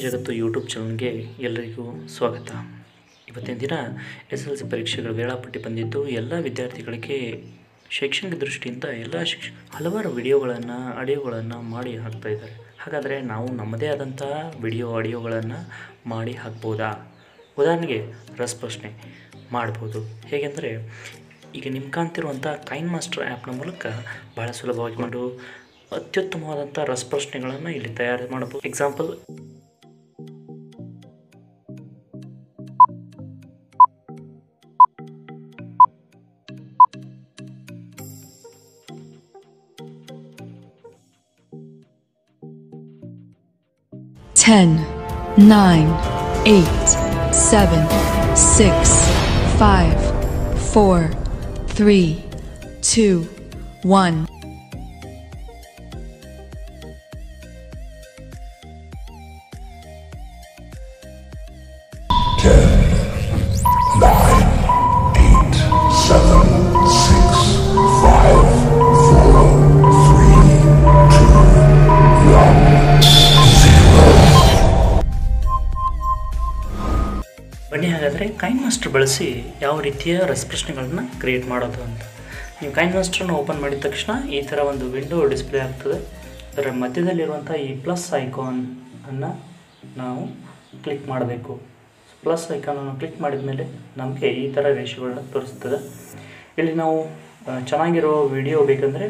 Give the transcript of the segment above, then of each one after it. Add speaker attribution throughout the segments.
Speaker 1: ಜಗತ್ತು ಯೂಟ್ಯೂಬ್ ಚಾನಲ್ಗೆ ಎಲ್ಲರಿಗೂ ಸ್ವಾಗತ. ಇವತ್ತಿನ ದಿನ SLC ಪರೀಕ್ಷೆಗಳ ವೇಳಾಪಟ್ಟಿ ಬಂದಿದ್ದು ಎಲ್ಲ ವಿದ್ಯಾರ್ಥಿಗಳಿಗೆ ಶೈಕ್ಷಣಿಕ ದೃಷ್ಟಿಯಿಂದ ಎಲ್ಲ ಹಲವಾರು ವಿಡಿಯೋಗಳನ್ನು ಆಡಿಯೋಗಳನ್ನು ಮಾಡಿ ಹಾಕ್ತಾ ಇದ್ದಾರೆ. ಹಾಗಾದರೆ ನಾವು ನಮ್ಮದೇ ಆದಂಥ ಆಡಿಯೋಗಳನ್ನು ಮಾಡಿ ಹಾಕ್ಬೋದಾ? ಉದಾಹರಣೆಗೆ ರಸಪ್ರಶ್ನೆ ಮಾಡ್ಬೋದು. ಹೇಗೆಂದರೆ ಈಗ ನಿಮ್ಮ ಕಾಣ್ತಿರುವಂಥ KINEMASTER ಆ್ಯಪ್ನ ಮೂಲಕ ಭಾಳ ಸುಲಭವಾಗಿ ಒಂದು ಅತ್ಯುತ್ತಮವಾದಂಥ ರಸಪ್ರಶ್ನೆಗಳನ್ನು ಇಲ್ಲಿ ತಯಾರು ಮಾಡಬಹುದು. Example,
Speaker 2: Ten, 9, 8, 7, 6, 5, 4, 3, 2, 1.
Speaker 1: ಬನ್ನಿ ಹಾಗಾದರೆ KINEMASTER ಬಳಸಿ ಯಾವ ರೀತಿಯ ರಸಪ್ರಶ್ನೆಗಳನ್ನು ಕ್ರಿಯೇಟ್ ಮಾಡೋದು ಅಂತ. ನೀವು KINEMASTERನ ಓಪನ್ ಮಾಡಿದ ತಕ್ಷಣ ಈ ಥರ ಒಂದು ವಿಂಡೋ ಡಿಸ್ಪ್ಲೇ ಆಗ್ತದೆ. ಅದರ ಮಧ್ಯದಲ್ಲಿರುವಂಥ ಈ ಪ್ಲಸ್ ಐಕಾನನ್ನು ನಾವು ಕ್ಲಿಕ್ ಮಾಡಬೇಕು. ಪ್ಲಸ್ ಐಕಾನನ್ನು ಕ್ಲಿಕ್ ಮಾಡಿದ ಮೇಲೆ ನಮಗೆ ಈ ಥರ ರೇಷಿಯೋಗಳನ್ನ ತೋರಿಸ್ತದೆ. ಇಲ್ಲಿ ನಾವು ಚೆನ್ನಾಗಿರೋ ವಿಡಿಯೋ ಬೇಕಂದರೆ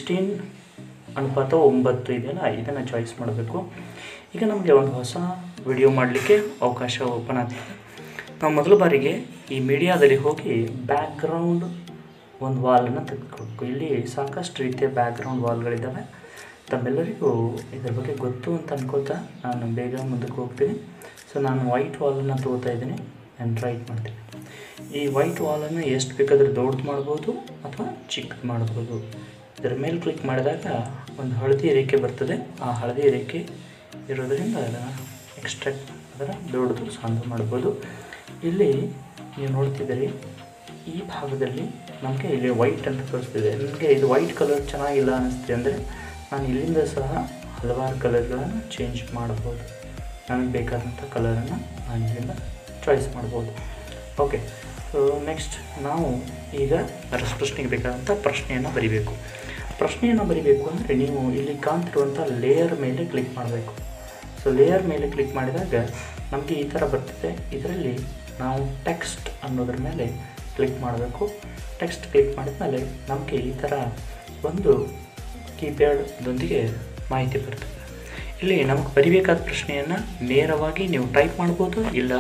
Speaker 1: 16:9 ಇದೆಯಲ್ಲ, ಇದನ್ನು ಚಾಯ್ಸ್ ಮಾಡಬೇಕು. ಈಗ ನಮಗೆ ಒಂದು ಹೊಸ ವಿಡಿಯೋ ಮಾಡಲಿಕ್ಕೆ ಅವಕಾಶ ಓಪನ್ ಆಗ್ತದೆ. ನಾವು ಮೊದಲ ಬಾರಿಗೆ ಈ ಮೀಡಿಯಾದಲ್ಲಿ ಹೋಗಿ ಬ್ಯಾಕ್ಗ್ರೌಂಡ್ ಒಂದು ವಾಲನ್ನು ತೆಗೆದುಕೊಳ್ಬೇಕು. ಇಲ್ಲಿ ಸಾಕಷ್ಟು ರೀತಿಯ ಬ್ಯಾಕ್ಗ್ರೌಂಡ್ ವಾಲ್ಗಳಿದ್ದಾವೆ. ತಮ್ಮೆಲ್ಲರಿಗೂ ಇದರ ಬಗ್ಗೆ ಗೊತ್ತು ಅಂತ ಅನ್ಕೋತಾ ನಾನು ಬೇಗ ಮುಂದಕ್ಕೆ ಹೋಗ್ತೀನಿ. ಸೊ ನಾನು ವೈಟ್ ವಾಲನ್ನು ತೊಗೋತಾ ಇದ್ದೀನಿ ಆ್ಯಂಡ್ ರೈಟ್ ಮಾಡ್ತೀನಿ. ಈ ವೈಟ್ ವಾಲನ್ನು ಎಷ್ಟು ಬೇಕಾದರೂ ದೊಡ್ಡದು ಮಾಡ್ಬೋದು ಅಥವಾ ಚಿಕ್ಕದು ಮಾಡ್ಬೋದು. ಇದರ ಮೇಲೆ ಕ್ಲಿಕ್ ಮಾಡಿದಾಗ ಒಂದು ಹಳದಿ ರೇಖೆ ಬರ್ತದೆ. ಆ ಹಳದಿ ರೇಖೆ ಇರೋದರಿಂದ ಅದನ್ನು ಎಕ್ಸ್ಟ್ರಾಕ್ಟ್ ಅದರ ದೊಡ್ಡದು ಸಣ್ಣ ಮಾಡ್ಬೋದು. ಇಲ್ಲಿ ನೀವು ನೋಡ್ತಿದ್ದೀರಿ, ಈ ಭಾಗದಲ್ಲಿ ನಮಗೆ ಇಲ್ಲಿ ವೈಟ್ ಅಂತ ತೋರಿಸ್ತಿದೆ. ನನಗೆ ಇದು ವೈಟ್ ಕಲರ್ ಚೆನ್ನಾಗಿಲ್ಲ ಅನ್ನಿಸ್ತಿದೆ ಅಂದರೆ ನಾನು ಇಲ್ಲಿಂದ ಸಹ ಹಲವಾರು ಕಲರ್ಗಳನ್ನು ಚೇಂಜ್ ಮಾಡ್ಬೋದು. ನನಗೆ ಬೇಕಾದಂಥ ಕಲರನ್ನು ನಾನು ಇಲ್ಲಿಂದ ಚಾಯ್ಸ್ ಮಾಡ್ಬೋದು. ಓಕೆ, ಸೊ ನೆಕ್ಸ್ಟ್ ನಾವು ಈಗ ರಸಪ್ರಶ್ನೆಗೆ ಬೇಕಾದಂಥ ಪ್ರಶ್ನೆಯನ್ನು ಬರಿಬೇಕು. ಪ್ರಶ್ನೆಯನ್ನು ಬರಿಬೇಕು ಅಂದರೆ ನೀವು ಇಲ್ಲಿ ಕಾಣ್ತಿರುವಂಥ ಲೇಯರ್ ಮೇಲೆ ಕ್ಲಿಕ್ ಮಾಡಬೇಕು. ಸೊ ಲೇಯರ್ ಮೇಲೆ ಕ್ಲಿಕ್ ಮಾಡಿದಾಗ ನಮಗೆ ಈ ಥರ ಬರ್ತಿದೆ. ಇದರಲ್ಲಿ ನಾವು ಟೆಕ್ಸ್ಟ್ ಅನ್ನೋದ್ರ ಮೇಲೆ ಕ್ಲಿಕ್ ಮಾಡಬೇಕು. ಟೆಕ್ಸ್ಟ್ ಕ್ಲಿಕ್ ಮಾಡಿದ ಮೇಲೆ ನಮಗೆ ಈ ಥರ ಒಂದು ಕೀಪ್ಯಾಡ್ದೊಂದಿಗೆ ಮಾಹಿತಿ ಬರ್ತದೆ. ಇಲ್ಲಿ ನಮಗೆ ಬರಿಬೇಕಾದ ಪ್ರಶ್ನೆಯನ್ನು ನೇರವಾಗಿ ನೀವು ಟೈಪ್ ಮಾಡ್ಬೋದು, ಇಲ್ಲ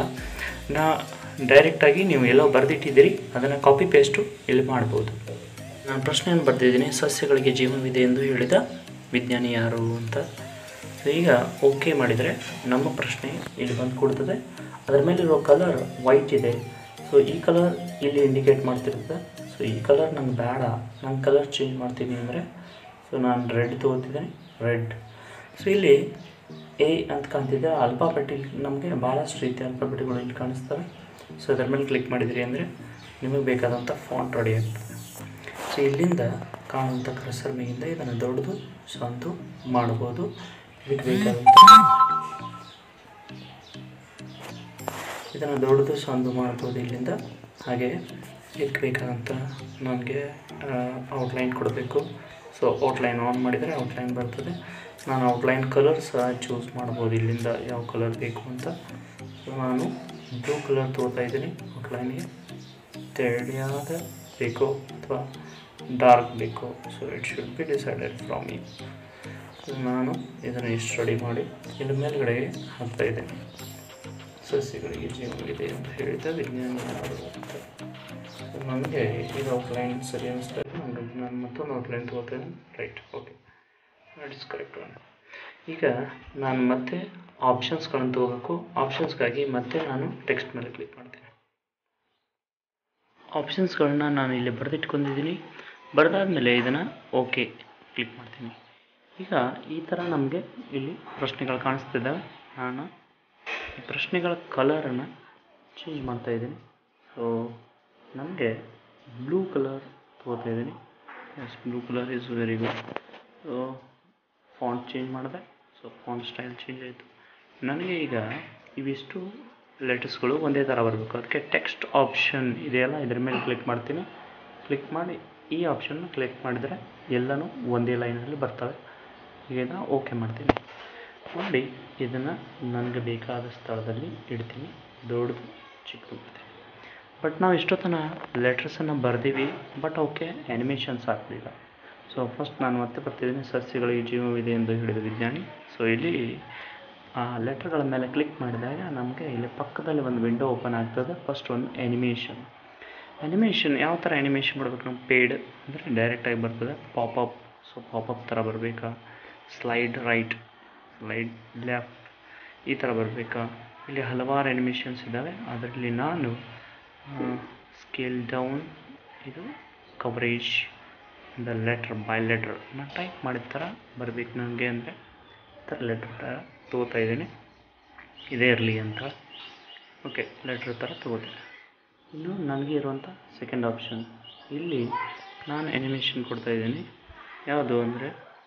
Speaker 1: ಡೈರೆಕ್ಟಾಗಿ ನೀವು ಎಲ್ಲೋ ಬರೆದಿಟ್ಟಿದ್ದೀರಿ ಅದನ್ನು ಕಾಪಿ ಪೇಸ್ಟು ಇಲ್ಲಿ ಮಾಡ್ಬೋದು. ನಾನು ಪ್ರಶ್ನೆಯನ್ನು ಬರೆದಿದ್ದೀನಿ, ಸಸ್ಯಗಳಿಗೆ ಜೀವನವಿದೆ ಎಂದು ಹೇಳಿದ ವಿಜ್ಞಾನಿ ಯಾರು ಅಂತ. ಸೊ ಈಗ ಓಕೆ ಮಾಡಿದರೆ ನಮ್ಮ ಪ್ರಶ್ನೆ ಇಲ್ಲಿ ಬಂದು ಕೊಡ್ತದೆ. ಅದರ ಮೇಲಿರೋ ಕಲರ್ ವೈಟ್ ಇದೆ. ಸೊ ಈ ಕಲರ್ ಇಲ್ಲಿ ಇಂಡಿಕೇಟ್ ಮಾಡ್ತಿರುತ್ತೆ. ಸೊ ಈ ಕಲರ್ ನಂಗೆ ಬೇಡ, ನಂಗೆ ಕಲರ್ ಚೇಂಜ್ ಮಾಡ್ತೀನಿ ಅಂದರೆ ಸೊ ನಾನು ರೆಡ್ ತೊಗೋತಿದ್ದೀನಿ, ರೆಡ್. ಸೊ ಇಲ್ಲಿ ಎ ಅಂತ ಕಾಣ್ತಿದ್ದೆ. ಅಲ್ಫಾಬೆಟ್ ನಮಗೆ ಭಾಳಷ್ಟು ರೀತಿಯ ಅಲ್ಫಾಬೆಟ್ಗಳು ಇಲ್ಲಿ ಕಾಣಿಸ್ತವೆ. ಸೊ ಅದರ ಮೇಲೆ ಕ್ಲಿಕ್ ಮಾಡಿದಿರಿ ಅಂದರೆ ನಿಮಗೆ ಬೇಕಾದಂಥ ಫಾಂಟ್ ರೆಡಿ ಆಗ್ತದೆ. ಸೊ ಇಲ್ಲಿಂದ ಕಾಣುವಂಥ ಕರ್ಸರ್ ಮೇಲಿಂದ ಇದನ್ನು ದೊಡ್ಡದು ಸಣ್ಣದು ಮಾಡ್ಬೋದು. ಇದಕ್ಕೆ ಬೇಕಾದಂಥ ಇದನ್ನು ದೊಡ್ಡದು ಸಣ್ಣದು ಮಾಡ್ಬೋದು ಇಲ್ಲಿಂದ. ಹಾಗೆ ಇದಕ್ಕೆ ಬೇಕಾದಂಥ ನನಗೆ ಔಟ್ಲೈನ್ ಕೊಡಬೇಕು. ಸೊ ಔಟ್ಲೈನ್ ಆನ್ ಮಾಡಿದರೆ ಔಟ್ಲೈನ್ ಬರ್ತದೆ. ನಾನು ಔಟ್ಲೈನ್ ಕಲರ್ ಸಹ ಚೂಸ್ ಮಾಡ್ಬೋದು ಇಲ್ಲಿಂದ ಯಾವ ಕಲರ್ ಬೇಕು ಅಂತ. ಸೊ ನಾನು ಬ್ಲೂ ಕಲರ್ ತೊಗೋತಾ ಇದ್ದೀನಿ ಔಟ್ಲೈನ್ಗೆ. ತೆಳಿಯಾದ ಬೇಕೋ ಅಥವಾ ಡಾರ್ಕ್ ಬೇಕೋ, so it should be decided from me. So ನಾನು ಇದನ್ನು ಇಷ್ಟು ರೆಡಿ ಮಾಡಿ ಇನ್ನು ಮೇಲ್ಗಡೆಗೆ ಹಾಕ್ತಾ ಇದ್ದೇನೆ. ಸಸ್ಯಗಳಿಗೆ ಜೀವನವಿದೆ ಅಂತ ಹೇಳಿದ ವಿಜ್ಞಾನಿ ಯಾರು ಅಂತ. ಸೊ ನನಗೆ ಇದು ಔಟ್ಲೈನ್ ಸರಿ ಅನ್ನಿಸ್ತಾ ಇದೆ. ನಾನು ಮತ್ತೊಂದು ಔಟ್ಲೈನ್ ತೊಗೋತೇನೆ. Right, okay, that is correct one. ಈಗ ನಾನು ಮತ್ತೆ ಆಪ್ಷನ್ಸ್ಗಳನ್ನು ತೊಗೋಬೇಕು. ಆಪ್ಷನ್ಸ್ಗಾಗಿ ಮತ್ತೆ ನಾನು ಟೆಕ್ಸ್ಟ್ ಮೇಲೆ ಕ್ಲಿಕ್ ಮಾಡ್ತೇನೆ. ಆಪ್ಷನ್ಸ್ಗಳನ್ನ ನಾನು ಇಲ್ಲಿ ಬರೆದಿಟ್ಕೊಂಡಿದ್ದೀನಿ. ಬರೆದಾದ್ಮೇಲೆ ಇದನ್ನು ಓಕೆ ಕ್ಲಿಕ್ ಮಾಡ್ತೀನಿ. ಈಗ ಈ ಥರ ನಮಗೆ ಇಲ್ಲಿ ಪ್ರಶ್ನೆಗಳು ಕಾಣಿಸ್ತಿದ್ದಾವೆ. ನಾನು ಈ ಪ್ರಶ್ನೆಗಳ ಕಲರನ್ನು ಚೇಂಜ್ ಮಾಡ್ತಾಯಿದ್ದೀನಿ. ಸೊ ನಮಗೆ ಬ್ಲೂ ಕಲರ್ ತೊಗೋತಾ ಇದ್ದೀನಿ. Yes, blue colour is very good. So font change ಮಾಡಿದೆ. ಸೊ ಫಾಂಟ್ ಸ್ಟೈಲ್ ಚೇಂಜ್ ಆಯಿತು. ನನಗೆ ಈಗ ಇವಿಷ್ಟು ಲೆಟರ್ಸ್ಗಳು ಒಂದೇ ಥರ ಬರಬೇಕು. ಅದಕ್ಕೆ ಟೆಕ್ಸ್ಟ್ ಆಪ್ಷನ್ ಇದೆಯಲ್ಲ, ಇದ್ರ ಮೇಲೆ ಕ್ಲಿಕ್ ಮಾಡ್ತೀನಿ. ಕ್ಲಿಕ್ ಮಾಡಿ ಈ ಆಪ್ಷನ್ನ ಕ್ಲಿಕ್ ಮಾಡಿದರೆ ಎಲ್ಲನೂ ಒಂದೇ ಲೈನಲ್ಲಿ ಬರ್ತವೆ. ಈಗ ಓಕೆ ಮಾಡ್ತೀನಿ. ಮಾಡಿ ಇದನ್ನು ನನಗೆ ಬೇಕಾದ ಸ್ಥಳದಲ್ಲಿ ಇಡ್ತೀನಿ. ದೊಡ್ಡದು ಚಿಕ್ಕದು ಮಾಡ್ತೀನಿ. ಬಟ್ ನಾವು ಇಷ್ಟೊತ್ತನ ಲೆಟರ್ಸನ್ನು ಬರೆದೀವಿ, ಬಟ್ ಓಕೆ ಆ್ಯನಿಮೇಷನ್ಸ್ ಹಾಕಲಿಲ್ಲ. ಸೊ ಫಸ್ಟ್ ನಾನು ಮತ್ತೆ ಬರ್ತಿದ್ದೀನಿ. ಸಸ್ಯಗಳಿಗೆ ಜೀವವಿದೆ ಎಂದು ಹೇಳಿದ ವಿಜ್ಞಾನಿ. ಸೊ ಇಲ್ಲಿ ಆ ಲೆಟರ್ಗಳ ಮೇಲೆ ಕ್ಲಿಕ್ ಮಾಡಿದಾಗ ನಮಗೆ ಇಲ್ಲಿ ಪಕ್ಕದಲ್ಲಿ ಒಂದು ವಿಂಡೋ ಓಪನ್ ಆಗ್ತದೆ. ಫಸ್ಟ್ ಒಂದು ಆ್ಯನಿಮೇಷನ್ ಯಾವ ಥರ ಆ್ಯನಿಮೇಷನ್ ಮಾಡಬೇಕು? ನಮ್ಮ ಪೇಡ್ ಅಂದರೆ ಡೈರೆಕ್ಟಾಗಿ ಬರ್ತದೆ. ಪಾಪಪ್, ಸೊ ಪಾಪಪ್ ಥರ ಬರಬೇಕಾ? ಸ್ಲೈಡ್ ರೈಟ್, ಸ್ಲೈಡ್ ಲೆಫ್ಟ್ ಈ ಥರ ಬರಬೇಕಾ? ಇಲ್ಲಿ ಹಲವಾರು ಆ್ಯನಿಮೇಷನ್ಸ್ ಇದ್ದಾವೆ. ಅದರಲ್ಲಿ ನಾನು ಸ್ಕೇಲ್ ಡೌನ್, ಇದು coverage the letter by letter ನಾನು ಟೈಪ್ ಮಾಡಿದ ಥರ ಬರಬೇಕು ನನಗೆ. ಅಂದರೆ ಈ ಥರ ಲೆಟ್ರ್ ಥರ ತೊಗೋತಾ ಇದ್ದೀನಿ. ಇದೇ ಇರಲಿ ಅಂತ ಓಕೆ ಲೆಟ್ರ್ ಥರ ತೊಗೋತೀನಿ. ಇನ್ನು ನನಗೆ ಇರುವಂಥ ಸೆಕೆಂಡ್ ಆಪ್ಷನ್, ಇಲ್ಲಿ ನಾನು ಆ್ಯನಿಮೇಷನ್ ಕೊಡ್ತಾಯಿದ್ದೀನಿ. ಯಾವುದು ಅಂದರೆ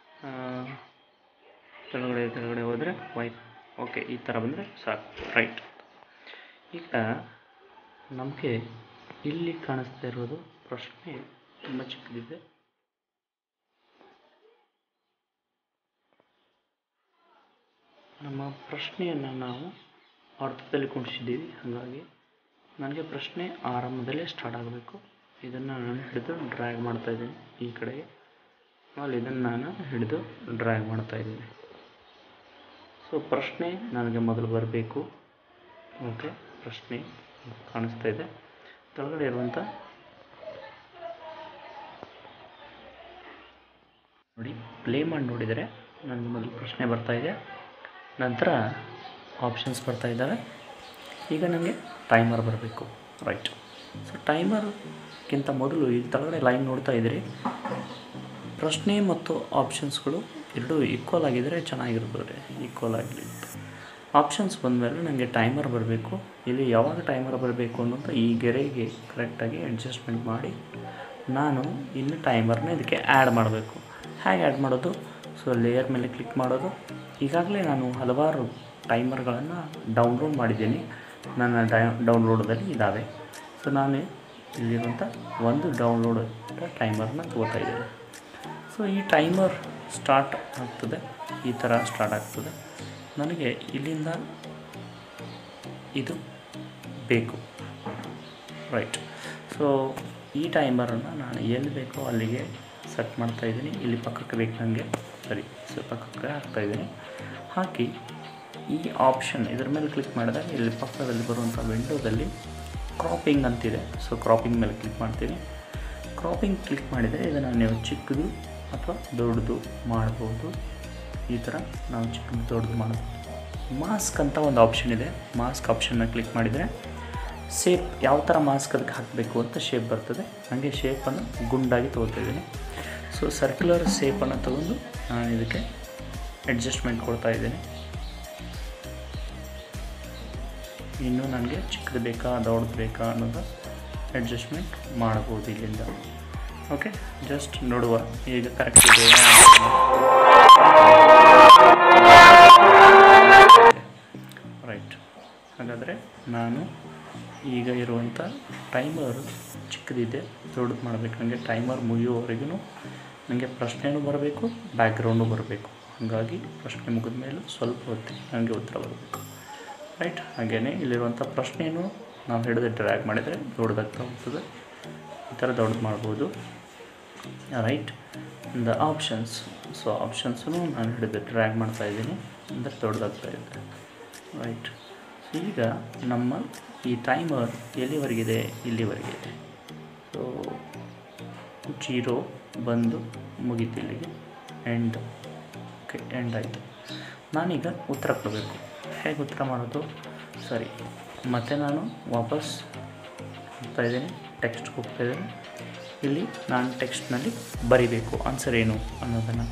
Speaker 1: ಕೆಳಗಡೆ ಹೋದರೆ ವೈಪ್. ಓಕೆ ಈ ಥರ ಬಂದರೆ ಸಾಕು, ರೈಟ್. ಈಗ ನಮಗೆ ಇಲ್ಲಿ ಕಾಣಿಸ್ತಾ ಇರೋದು ಪ್ರಶ್ನೆ ತುಂಬ ಚಿಕ್ಕದಿದೆ. ನಮ್ಮ ಪ್ರಶ್ನೆಯನ್ನು ನಾವು ಅರ್ಥದಲ್ಲಿ ಕುಣಿಸಿದ್ದೀವಿ. ಹಾಗಾಗಿ ನನಗೆ ಪ್ರಶ್ನೆ ಆರಂಭದಲ್ಲೇ ಸ್ಟಾರ್ಟ್ ಆಗಬೇಕು. ಇದನ್ನು ನಾನು ಹಿಡಿದು ಡ್ರ್ಯಾಗ್ ಮಾಡ್ತಾಯಿದ್ದೀನಿ ಈ ಕಡೆಗೆ. ಆಮೇಲೆ ಇದನ್ನು ನಾನು ಹಿಡಿದು ಡ್ರ್ಯಾಗ್ ಮಾಡ್ತಾಯಿದ್ದೀನಿ. ಸೊ ಪ್ರಶ್ನೆ ನನಗೆ ಮೊದಲು ಬರಬೇಕು. ಓಕೆ, ಪ್ರಶ್ನೆ ಕಾಣಿಸ್ತಾ ಇದೆ. ಕೆಳಗಡೆ ಇರುವಂಥ ನೋಡಿ, ಪ್ಲೇ ಮಾಡಿ ನೋಡಿದರೆ ನನಗೆ ಮೊದಲು ಪ್ರಶ್ನೆ ಬರ್ತಾಯಿದೆ, ನಂತರ ಆಪ್ಷನ್ಸ್ ಬರ್ತಾ ಇದ್ದಾವೆ. ಈಗ ನನಗೆ ಟೈಮರ್ ಬರಬೇಕು, ರೈಟ್. ಸೊ ಟೈಮರ್ಗಿಂತ ಮೊದಲು ಈ ಕೆಳಗಡೆ ಲೈನ್ ನೋಡ್ತಾ ಇದ್ದೀರಿ. ಪ್ರಶ್ನೆ ಮತ್ತು ಆಪ್ಷನ್ಸ್ಗಳು ಎರಡೂ ಈಕ್ವಲ್ ಆಗಿದ್ದರೆ ಚೆನ್ನಾಗಿರ್ತದೆ. ಈಕ್ವಲ್ ಆಗಲಿ. ಆಪ್ಷನ್ಸ್ ಬಂದಮೇಲೆ ನನಗೆ ಟೈಮರ್ ಬರಬೇಕು. ಇಲ್ಲಿ ಯಾವಾಗ ಟೈಮರ್ ಬರಬೇಕು ಅನ್ನೋದು ಈ ಗೆರೆಗೆ ಕರೆಕ್ಟಾಗಿ ಅಡ್ಜಸ್ಟ್ಮೆಂಟ್ ಮಾಡಿ ನಾನು ಇನ್ನು ಟೈಮರ್ನ ಇದಕ್ಕೆ ಆ್ಯಡ್ ಮಾಡಬೇಕು. ಹೇಗೆ ಆ್ಯಡ್ ಮಾಡೋದು? ಸೊ ಲೇಯರ್ ಮೇಲೆ ಕ್ಲಿಕ್ ಮಾಡೋದು. ಈಗಾಗಲೇ ನಾನು ಹಲವಾರು ಟೈಮರ್ಗಳನ್ನು ಡೌನ್ಲೋಡ್ ಮಾಡಿದ್ದೀನಿ. ನನ್ನ ಡೌನ್ಲೋಡಲ್ಲಿ ಇದ್ದಾವೆ. ಸೊ ನಾನು ಇಲ್ಲಿರುವಂಥ ಒಂದು ಡೌನ್ಲೋಡ್ ಟೈಮರ್ನ ತೊಗೋತಾ ಇದ್ದೀನಿ. ಸೊ ಈ ಟೈಮರ್ ಸ್ಟಾರ್ಟ್ ಆಗ್ತದೆ, ಈ ಥರ ಸ್ಟಾರ್ಟ್ ಆಗ್ತದೆ. ನನಗೆ ಇಲ್ಲಿಂದ ಇದು ಬೇಕು, ರೈಟ್. ಸೊ ಈ ಟೈಮರನ್ನು ನಾನು ಎಲ್ಲಿ ಬೇಕೋ ಅಲ್ಲಿಗೆ ಸೆಟ್ ಮಾಡ್ತಾಯಿದ್ದೀನಿ. ಇಲ್ಲಿ ಪಕ್ಕಕ್ಕೆ ಬೇಕು ನನಗೆ, ಸರಿ. ಸೊ ಪಕ್ಕಕ್ಕೆ ಹಾಕ್ತಾಯಿದ್ದೀನಿ. ಹಾಕಿ ಈ ಆಪ್ಷನ್ ಇದರ ಮೇಲೆ ಕ್ಲಿಕ್ ಮಾಡಿದಾಗ ಇಲ್ಲಿ ಪಕ್ಕದಲ್ಲಿ ಬರುವಂಥ ವಿಂಡೋದಲ್ಲಿ ಕ್ರಾಪಿಂಗ್ ಅಂತಿದೆ. ಸೊ ಕ್ರಾಪಿಂಗ್ ಮೇಲೆ ಕ್ಲಿಕ್ ಮಾಡ್ತೀನಿ. ಕ್ರಾಪಿಂಗ್ ಕ್ಲಿಕ್ ಮಾಡಿದರೆ ಇದನ್ನು ನೀವು ಚಿಕ್ಕದು ಅಥವಾ ದೊಡ್ಡದು ಮಾಡ್ಬೋದು. ಈ ಥರ ನಾವು ಚಿಕ್ಕದು ದೊಡ್ಡದು ಮಾಡ್ಬೋದು. ಮಾಸ್ಕ್ ಅಂತ ಒಂದು ಆಪ್ಷನ್ ಇದೆ. ಮಾಸ್ಕ್ ಆಪ್ಷನ್ನ ಕ್ಲಿಕ್ ಮಾಡಿದರೆ ಶೇಪ್ ಯಾವ ಥರ ಮಾಸ್ಕ್ ಅದಕ್ಕೆ ಹಾಕಬೇಕು ಅಂತ ಶೇಪ್ ಬರ್ತದೆ. ನನಗೆ ಶೇಪನ್ನು ಗುಂಡಾಗಿ ತೊಗೊಳ್ತಾಯಿದ್ದೀನಿ. ಸೊ ಸರ್ಕ್ಯುಲರ್ ಶೇಪನ್ನು ತೊಗೊಂಡು ನಾನು ಇದಕ್ಕೆ ಅಡ್ಜಸ್ಟ್ಮೆಂಟ್ ಕೊಡ್ತಾಯಿದ್ದೀನಿ. ಇನ್ನೂ ನನಗೆ ಚಿಕ್ಕದು ಬೇಕಾ ದೊಡ್ಡದು ಬೇಕಾ ಅನ್ನೋದು ಅಡ್ಜಸ್ಟ್ಮೆಂಟ್ ಮಾಡ್ಬೋದು ಇಲ್ಲಿಂದ. ಓಕೆ, ಜಸ್ಟ್ ನೋಡುವ ಈಗ ಕರೆಕ್ಟ್ ಇದೆ. ರೈಟ್. ಹಾಗಾದರೆ ನಾನು ಈಗ ಇರುವಂಥ ಟೈಮರ್ ಚಿಕ್ಕದಿದೆ, ದೊಡ್ಡದು ಮಾಡಬೇಕು. ನನಗೆ ಟೈಮರ್ ಮುಗಿಯೋವರೆಗೂ ನನಗೆ ಪ್ರಶ್ನೆಯೂ ಬರಬೇಕು, ಬ್ಯಾಕ್ಗ್ರೌಂಡು ಬರಬೇಕು. ಹಾಗಾಗಿ ಪ್ರಶ್ನೆ ಮುಗಿದ ಮೇಲೆ ಸ್ವಲ್ಪ ಹೊತ್ತಿಗೆ ನನಗೆ ಉತ್ತರ ಬರಬೇಕು, ರೈಟ್. ಹಾಗೆಯೇ ಇಲ್ಲಿರುವಂಥ ಪ್ರಶ್ನೆಯನ್ನು ನಾವು ಹಿಡಿದು ಡ್ರ್ಯಾಗ್ ಮಾಡಿದರೆ ದೊಡ್ಡದಾಗ್ತಾ ಹೋಗ್ತದೆ. ಈ ಥರ ದೊಡ್ಡದು ಮಾಡ್ಬೋದು, ರೈಟ್. ದ ಆಪ್ಷನ್ಸ್, ಸೊ ಆಪ್ಷನ್ಸನ್ನು ನಾನು ಹಿಡಿದು ಡ್ರ್ಯಾಗ್ ಮಾಡ್ತಾಯಿದ್ದೀನಿ, ಅಂದರೆ ದೊಡ್ಡದಾಗ್ತಾ ಇದೆ, ರೈಟ್. ಸೊ ಈಗ ನಮ್ಮ ಈ ಟೈಮರ್ ಎಲ್ಲಿವರೆಗಿದೆ? ಇಲ್ಲಿವರೆಗಿದೆ. ಸೊ 0 ಬಂದು ಮುಗೀತು ಇಲ್ಲಿಗೆ, ಎಂಡ್. ಓಕೆ, ಎಂಡ್ ಆಯಿತು. ನಾನೀಗ ಉತ್ತರ ಕೊಡಬೇಕು. ಹೇಗೆ ಉತ್ತರ ಮಾಡೋದು? ಸರಿ, ಮತ್ತು ನಾನು ವಾಪಸ್ ಹೋಗ್ತಾಯಿದ್ದೀನಿ, ಟೆಕ್ಸ್ಟ್ಗೆ ಹೋಗ್ತಾಯಿದ್ದೀನಿ. ಇಲ್ಲಿ ನಾನು ಟೆಕ್ಸ್ಟ್ನಲ್ಲಿ ಬರಿಬೇಕು ಆನ್ಸರ್ ಏನು ಅನ್ನೋದನ್ನು.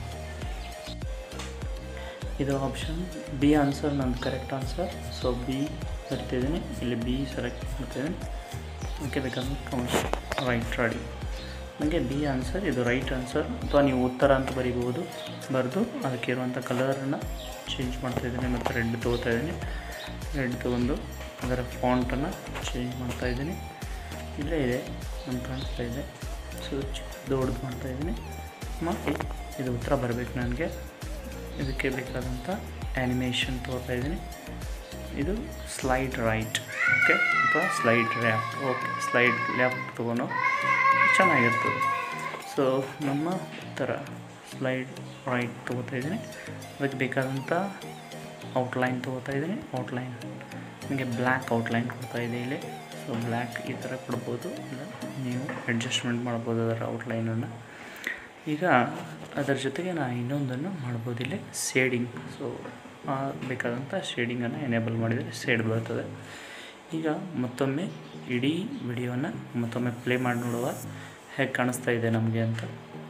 Speaker 1: ಇದು ಆಪ್ಷನ್ ಬಿ ಆನ್ಸರ್, ನಂದು ಕರೆಕ್ಟ್ ಆನ್ಸರ್. ಸೊ ಬಿ ಬರ್ತಿದ್ದೀನಿ, ಇಲ್ಲಿ ಬಿ ಸೆಲೆಕ್ಟ್ ಮಾಡ್ತಿದ್ದೀನಿ. ಓಕೆ, ಬೇಕಾದ್ರೆ ಕೌನ್ಸ್ ರೈಟ್ ರೆಡಿ. ನನಗೆ ಬಿ ಆನ್ಸರ್ ಇದು ರೈಟ್ ಆನ್ಸರ್. ಅಥವಾ ನೀವು ಉತ್ತರ ಅಂತ ಬರಿಬೋದು. ಬರೆದು ಅದಕ್ಕೆ ಇರುವಂಥ ಕಲರನ್ನು ಚೇಂಜ್ ಮಾಡ್ತಾಯಿದ್ದೀನಿ ಮತ್ತು ರೆಡ್ ತೊಗೋತಾಯಿದ್ದೀನಿ. ರೆಡ್ ತೊಗೊಂಡು ಅದರ ಫಾಂಟನ್ನು ಚೇಂಜ್ ಮಾಡ್ತಾಯಿದ್ದೀನಿ. ಇಲ್ಲೇ ಇದೆ ನಮ್ಗೆ ಕಾಣಿಸ್ತಾ ಇದೆ. ಸೊ ದೊಡ್ಡದು ಮಾಡ್ತಾಯಿದ್ದೀನಿ ಮತ್ತು ಇದು ಉತ್ತರ ಬರಬೇಕು ನನಗೆ. ಇದಕ್ಕೆ ಬೇಕಾದಂಥ ಆ್ಯನಿಮೇಷನ್ ತೊಗೋತಾಯಿದ್ದೀನಿ. ಇದು ಸ್ಲೈಡ್ ರೈಟ್ ಓಕೆ ಅಥವಾ slide left. Okay slide left ತೊಗೊಂಡು ಚೆನ್ನಾಗಿರ್ತದೆ. ಸೊ ನಮ್ಮ ಉತ್ತರ ಸ್ಲೈಡ್ ರೈಟ್ ತೊಗೋತಾಯಿದ್ದೀನಿ. ಅದಕ್ಕೆ ಬೇಕಾದಂಥ ಔಟ್ಲೈನ್ ತೊಗೋತಾಯಿದ್ದೀನಿ. ಔಟ್ಲೈನ್ ನಿಮಗೆ ಬ್ಲ್ಯಾಕ್ ಔಟ್ಲೈನ್ ಕೊಡ್ತಾಯಿದೆ ಇಲ್ಲಿ. ಸೊ ಬ್ಲ್ಯಾಕ್ ಈ ಥರ ಕೊಡ್ಬೋದು, ಇಲ್ಲ ನೀವು ಅಡ್ಜಸ್ಟ್ಮೆಂಟ್ ಮಾಡ್ಬೋದು ಅದರ ಔಟ್ಲೈನನ್ನು. ಈಗ ಅದರ ಜೊತೆಗೆ ನಾನು ಇನ್ನೊಂದನ್ನು ಮಾಡ್ಬೋದು ಇಲ್ಲಿ, ಶೇಡಿಂಗ್. ಸೊ ಬೇಕಾದಂಥ ಶೇಡಿಂಗನ್ನು ಎನೇಬಲ್ ಮಾಡಿದರೆ ಶೇಡ್ ಬರ್ತದೆ. ಈಗ ಮತ್ತೊಮ್ಮೆ ಇಡೀ ವಿಡಿಯೋನ ಮತ್ತೊಮ್ಮೆ ಪ್ಲೇ ಮಾಡಿ ನೋಡುವ ಹೇಗೆ ಕಾಣಿಸ್ತಾ ಇದೆ ನಮಗೆ ಅಂತ.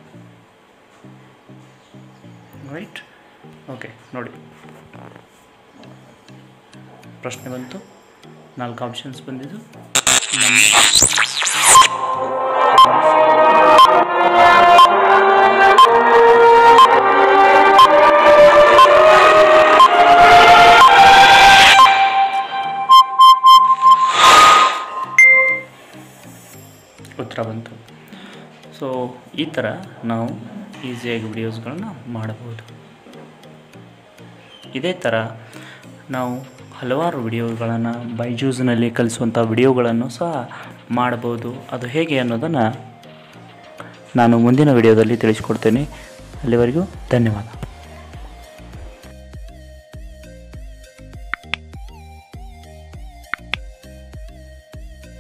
Speaker 1: ರೈಟ್ ಓಕೆ ನೋಡಿ, ಪ್ರಶ್ನೆ ಬಂತು, 4 ಆಪ್ಷನ್ಸ್ ಬಂದಿದ್ದು. ಉತ್ತರ ಬಂತು. ಸೊ ಈ ಥರ ನಾವು ಈಸಿಯಾಗಿ ವಿಡಿಯೋಸ್ಗಳನ್ನ ಮಾಡಬಹುದು. ಇದೇ ಥರ ನಾವು ಹಲವಾರು ವಿಡಿಯೋಗಳನ್ನು ಬೈಜೂಸ್ನಲ್ಲಿ ಕಲಿಸುವಂಥ ವಿಡಿಯೋಗಳನ್ನು ಸಹ ಮಾಡಬಹುದು. ಅದು ಹೇಗೆ ಅನ್ನೋದನ್ನು ನಾನು ಮುಂದಿನ ವಿಡಿಯೋದಲ್ಲಿ ತಿಳಿಸ್ಕೊಡ್ತೇನೆ. ಅಲ್ಲಿವರೆಗೂ ಧನ್ಯವಾದ.